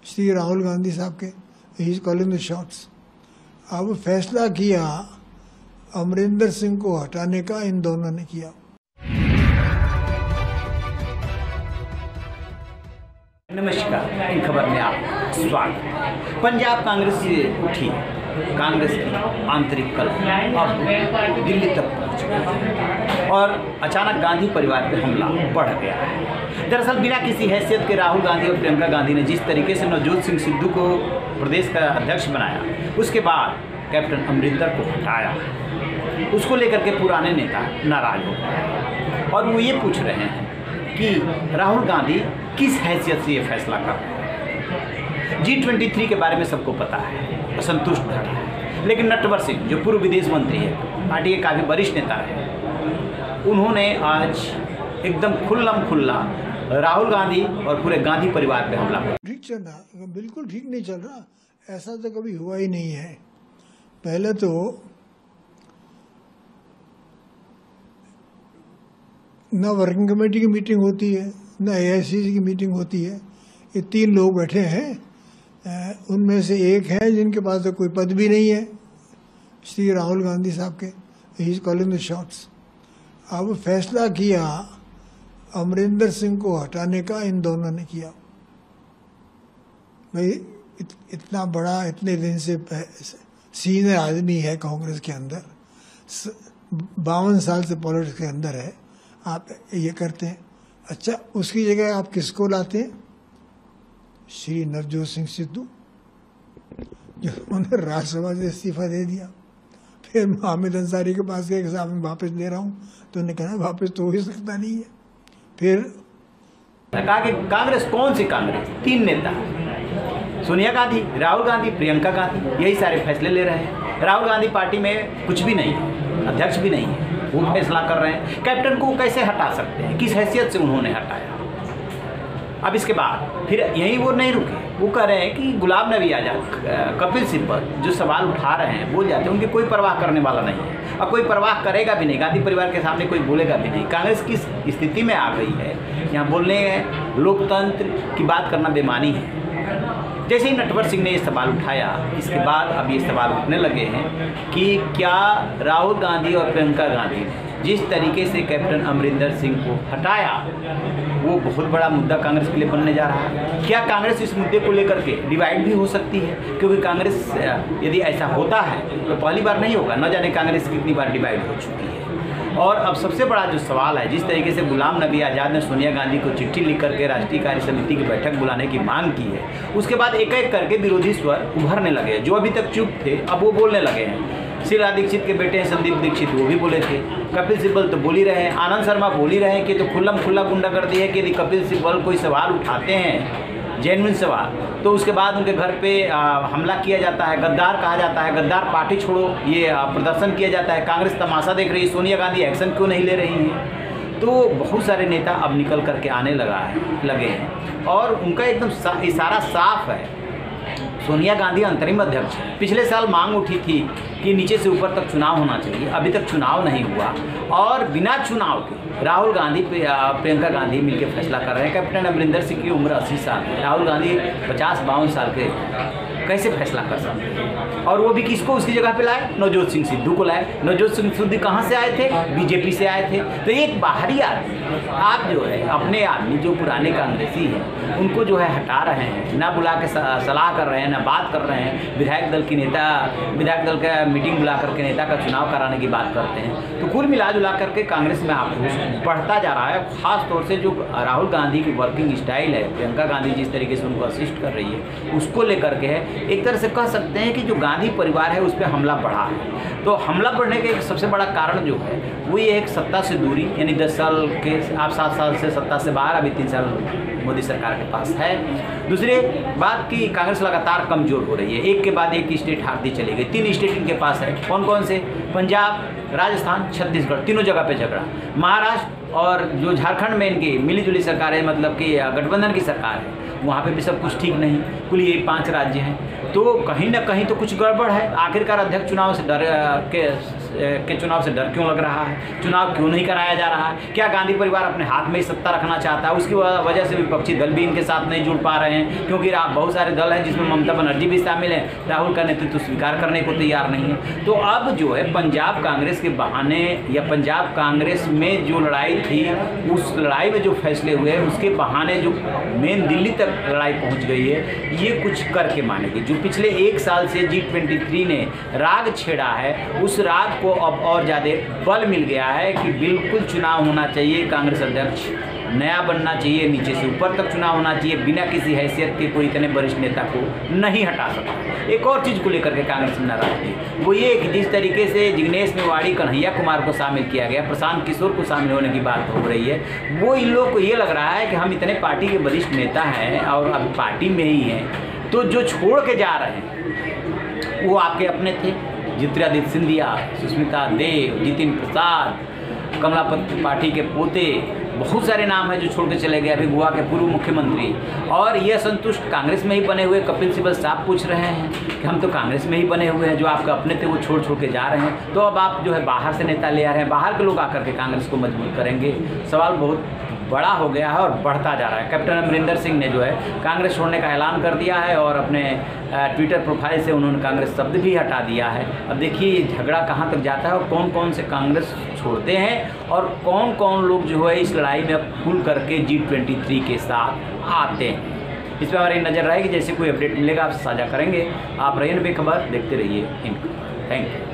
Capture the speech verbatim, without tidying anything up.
श्री राहुल गांधी साहब के, he is calling the shots. अब फैसला किया अमरिंदर सिंह को हटाने का इन दोनों ने किया। नमस्कार, इन खबर में आप स्वागत। पंजाब कांग्रेस से उठी कांग्रेस की आंतरिक कलह अब दिल्ली तक पहुंच गई और अचानक गांधी परिवार पर हमला बढ़ गया है। दरअसल बिना किसी हैसियत के राहुल गांधी और प्रियंका गांधी ने जिस तरीके से नवजोत सिंह सिद्धू को प्रदेश का अध्यक्ष बनाया, उसके बाद कैप्टन अमरिंदर को हटाया, उसको लेकर के पुराने नेता नाराज हो गए और वो ये पूछ रहे हैं कि राहुल गांधी किस हैसियत से ये फैसला कर रहे हैं। जी ट्वेंटी थ्री के बारे में सबको पता है, असंतुष्ट खड़ा है, लेकिन नटवर सिंह जो पूर्व विदेश मंत्री है, पार्टी के काफ़ी वरिष्ठ नेता रहे, उन्होंने आज एकदम खुल्लम खुल्ला राहुल गांधी और पूरे गांधी परिवार पे हमला किया। ठीक चल रहा, बिल्कुल ठीक नहीं चल रहा, ऐसा तो कभी हुआ ही नहीं है। पहले तो न वर्किंग कमेटी की मीटिंग होती है, न ए आई सी सी की मीटिंग होती है। ये तीन लोग बैठे हैं, उनमें से एक है जिनके पास तो कोई पद भी नहीं है, श्री राहुल गांधी साहब के, he is calling the shots. अब फैसला किया अमरिंदर सिंह को हटाने का इन दोनों ने किया। भाई इत, इतना बड़ा, इतने दिन से सीनियर आदमी है कांग्रेस के अंदर, बावन साल से पॉलिटिक्स के अंदर है, आप ये करते हैं। अच्छा, उसकी जगह आप किसको लाते हैं? श्री नवजोत सिंह सिद्धू, जो उन्होंने राज्यसभा से इस्तीफा दे दिया। फिर हामिद अंसारी के पास गए कि साहब मैं वापस ले रहा हूँ, तो उन्होंने कहा वापस तो हो ही सकता नहीं है। फिर कहा कि कांग्रेस कौन सी कांग्रेस, तीन नेता, सोनिया गांधी, राहुल गांधी, प्रियंका गांधी, यही सारे फैसले ले रहे हैं। राहुल गांधी पार्टी में कुछ भी नहीं है, अध्यक्ष भी नहीं है, वो फैसला कर रहे हैं। कैप्टन को कैसे हटा सकते हैं, किस हैसियत से उन्होंने हटाया। अब इसके बाद फिर यहीं वो नहीं रुके, वो कह रहे हैं कि गुलाम नबी आज़ाद, कपिल सिब्बल जो सवाल उठा रहे हैं, बोल जाते हैं, उनकी कोई परवाह करने वाला नहीं है और कोई परवाह करेगा भी नहीं। गांधी परिवार के सामने कोई बोलेगा भी नहीं। कांग्रेस किस स्थिति में आ गई है, यहाँ बोलने लोकतंत्र की बात करना बेमानी है। जैसे ही नटवर सिंह ने ये सवाल उठाया, इसके बाद अब ये सवाल उठने लगे हैं कि क्या राहुल गांधी और प्रियंका गांधी ने जिस तरीके से कैप्टन अमरिंदर सिंह को हटाया, वो बहुत बड़ा मुद्दा कांग्रेस के लिए बनने जा रहा है। क्या कांग्रेस इस मुद्दे को लेकर के डिवाइड भी हो सकती है? क्योंकि कांग्रेस यदि ऐसा होता है तो पहली बार नहीं होगा, न जाने कांग्रेस कितनी बार डिवाइड हो चुकी है। और अब सबसे बड़ा जो सवाल है, जिस तरीके से गुलाम नबी आज़ाद ने सोनिया गांधी को चिट्ठी लिख करके राष्ट्रीय कार्य समिति की बैठक बुलाने की मांग की है, उसके बाद एक एक करके विरोधी स्वर उभरने लगे। जो अभी तक चुप थे, अब वो बोलने लगे हैं। शीला दीक्षित के बेटे हैं संदीप दीक्षित, वो भी बोले थे। कपिल सिब्बल तो बोल ही रहे हैं, आनंद शर्मा बोल ही रहे हैं कि तो खुल्लम खुल्ला गुंडागर्दी है कि यदि कपिल सिब्बल कोई सवाल उठाते हैं, जेन्युइन सवाल, तो उसके बाद उनके घर पे आ, हमला किया जाता है, गद्दार कहा जाता है, गद्दार पार्टी छोड़ो ये आ, प्रदर्शन किया जाता है। कांग्रेस तमाशा देख रही है, सोनिया गांधी एक्शन क्यों नहीं ले रही है? तो बहुत सारे नेता अब निकल करके आने लगा है लगे हैं और उनका एकदम सा, इशारा साफ है। सोनिया गांधी अंतरिम अध्यक्ष है। पिछले साल मांग उठी थी कि नीचे से ऊपर तक चुनाव होना चाहिए, अभी तक चुनाव नहीं हुआ और बिना चुनाव के राहुल गांधी प्रियंका गांधी मिलकर फैसला कर रहे हैं। कैप्टन अमरिंदर सिंह की उम्र अस्सी साल है, राहुल गांधी पचास बावन साल के, कैसे फैसला कर सकते हैं? और वो भी किसको उसकी जगह पे लाए? नवजोत सिंह सिद्धू को लाए। नवजोत सिंह सिद्धू कहाँ से आए थे? बीजेपी से आए थे। तो एक बाहरी आदमी, आप जो है अपने आदमी जो पुराने कांग्रेसी हैं, उनको जो है हटा रहे हैं, ना बुला के सलाह कर रहे हैं, ना बात कर रहे हैं। विधायक दल की नेता विधायक दल का मीटिंग बुला करके नेता का चुनाव कराने की बात करते हैं। तो कुल मिला जुला करके कांग्रेस में आक्रोश बढ़ता जा रहा है। खास तौर से जो राहुल गांधी की वर्किंग स्टाइल है, प्रियंका गांधी जिस तरीके से उनको असिस्ट कर रही है, उसको लेकर के है। एक तरह से कह सकते हैं कि जो गांधी परिवार है उस पर हमला बढ़ा है। तो हमला बढ़ने का एक सबसे बड़ा कारण जो है वो ये एक सत्ता से दूरी, यानी दस साल के आप सात साल से सत्ता से बाहर, अभी तीन साल मोदी सरकार के पास है। दूसरी बात कि कांग्रेस लगातार कमजोर हो रही है, एक के बाद एक स्टेट हारती चली गई। तीन स्टेट इनके पास है, कौन कौन से? पंजाब, राजस्थान, छत्तीसगढ़, तीनों जगह पे झगड़ा। महाराष्ट्र और जो झारखंड में इनकी मिलीजुली सरकार है, मतलब कि गठबंधन की सरकार है, वहाँ पे भी सब कुछ ठीक नहीं। कुल ये पांच राज्य हैं, तो कहीं ना कहीं तो कुछ गड़बड़ है। आखिरकार अध्यक्ष चुनाव से डर के के चुनाव से डर क्यों लग रहा है, चुनाव क्यों नहीं कराया जा रहा है, क्या गांधी परिवार अपने हाथ में ही सत्ता रखना चाहता है, उसकी वजह से विपक्षी दल भी इनके साथ नहीं जुड़ पा रहे हैं, क्योंकि बहुत सारे दल हैं जिसमें ममता बनर्जी भी शामिल है, राहुल का नेतृत्व स्वीकार करने को तैयार नहीं है। तो अब जो है पंजाब कांग्रेस के बहाने या पंजाब कांग्रेस में जो लड़ाई थी उस लड़ाई में जो फैसले हुए उसके बहाने जो मेन दिल्ली तक लड़ाई पहुंच गई है, ये कुछ करके मानेगी। जो पिछले एक साल से जी ट्वेंटी थ्री ने राग छेड़ा है उस राग को अब और ज़्यादा बल मिल गया है कि बिल्कुल चुनाव होना चाहिए, कांग्रेस अध्यक्ष नया बनना चाहिए, नीचे से ऊपर तक चुनाव होना चाहिए, बिना किसी हैसियत के कोई इतने वरिष्ठ नेता को नहीं हटा सकता। एक और चीज़ को लेकर के कांग्रेस में नाराज थी, वो ये कि जिस तरीके से जिग्नेश मेवाड़ी, कन्हैया कुमार को शामिल किया गया, प्रशांत किशोर को शामिल होने की बात हो रही है, वो इन लोग को ये लग रहा है कि हम इतने पार्टी के वरिष्ठ नेता हैं और अब पार्टी में ही हैं, तो जो छोड़ के जा रहे हैं वो आपके अपने थे, ज्योतिरादित्य सिंधिया, सुष्मिता देव, जितिन प्रसाद, कमलापति पार्टी के पोते, बहुत सारे नाम हैं जो छोड़ के चले गए। अभी गोवा के पूर्व मुख्यमंत्री और ये असंतुष्ट कांग्रेस में ही बने हुए कपिल सिब्बल साहब पूछ रहे हैं कि हम तो कांग्रेस में ही बने हुए हैं, जो आपके अपने थे वो छोड़ छोड़ के जा रहे हैं, तो अब आप जो है बाहर से नेता ले आ रहे हैं, बाहर के लोग आकर के कांग्रेस को मजबूत करेंगे। सवाल बहुत बड़ा हो गया है और बढ़ता जा रहा है। कैप्टन अमरिंदर सिंह ने जो है कांग्रेस छोड़ने का ऐलान कर दिया है और अपने ट्विटर प्रोफाइल से उन्होंने कांग्रेस शब्द भी हटा दिया है। अब देखिए ये झगड़ा कहाँ तक जाता है और कौन कौन से कांग्रेस छोड़ते हैं और कौन कौन लोग जो है इस लड़ाई में अब खुल करके जी ट्वेंटी थ्री के साथ आते हैं। इस पर हमारी नज़र रहेगी, जैसे कोई अपडेट मिलेगा आपसे साझा करेंगे। आप रहिए बेखबर, देखते रहिए इनको। Thank you.